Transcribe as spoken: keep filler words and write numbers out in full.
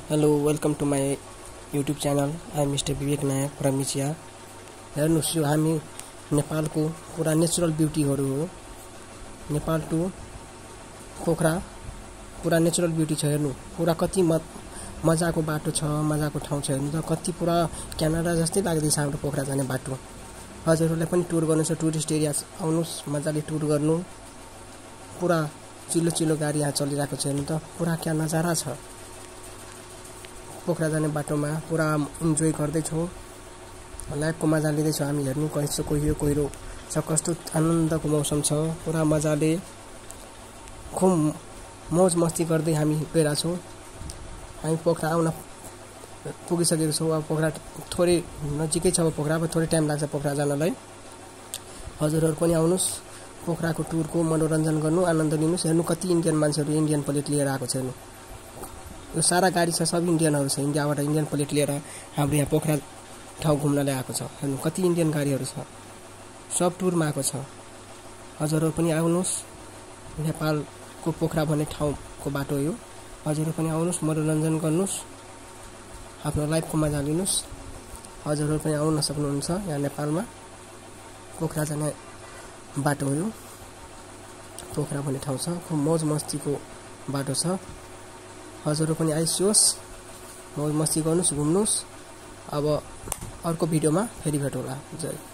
Hello welcome to my YouTube channel. I mister Vivek Nayak प्रमिचिया। हेर्नुस्, यो हामी नेपालको पुरा नेचुरल ब्युटीहरू हो। नेपाल टु पोखरा पुरा नेचुरल ब्युटी छ। हेर्नु पुरा कति मजाको बाटो छ, मजाको ठाउँ छ। हेर्नु त कति पुरा क्यानाडा जस्तै लाग्दैछ हाम्रो पोखरा जाने बाटो। हजुरहरूलाई पनि टुर गर्नु छ, टुरिस्ट एरिया आउनुस्, मजाले टुर गर्नु। पुरा चिल्लो चिल्लो गाडी यहाँ चलिरहेको छ। हेर्नु त पुरा क्या नजारा छ। पोखरा जाने बाटोमा पुरा इन्जोय गर्दैछौँ, लाइफको मजा लिँदैछौँ हामी। हेर्नु कस्तो कोहिरो कोहिरो छ, कस्तो आनन्दको मौसम छ। पुरा मजाले खुब मौज मस्ती गर्दै हामी गइरहेको छौँ। हामी पोखरा आउन पुगिसकेको छौँ। अब पोखरा थोरै नजिकै छ, अब पोखरा अब थोरै टाइम लाग्छ पोखरा जानलाई। हजुरहरू पनि आउनुहोस्, पोखराको टुरको मनोरञ्जन गर्नु, आनन्द लिनुहोस्। हेर्नु कति इन्डियन मान्छेहरू इन्डियन प्लेट लिएर आएको छ। हेर्नु यो सारा गाडी छ, सब इन्डियनहरू छ। इन्डियाबाट इन्डियन प्लेट लिएर हाम्रो यहाँ पोखरा ठाउँ घुम्नलाई आएको छ। हेर्नु कति इन्डियन गाडीहरू छ, सब टुरमा आएको छ। हजुरहरू पनि आउनुहोस्, नेपालको पोखरा भन्ने ठाउँको बाटो यो। हजुरहरू पनि आउनुहोस्, मनोरञ्जन गर्नुहोस्, आफ्नो लाइफको मजा लिनुहोस्। हजुरहरू पनि आउन सक्नुहुन्छ यहाँ नेपालमा। पोखरा जाने बाटो हो यो, पोखरा भन्ने ठाउँ छ। खुब मौज मस्तीको बाटो छ। हजुरहरू पनि आइसियोस्, मौज मस्ती गर्नुहोस्, घुम्नुहोस्। अब अर्को भिडियोमा फेरि भेटौँला। जय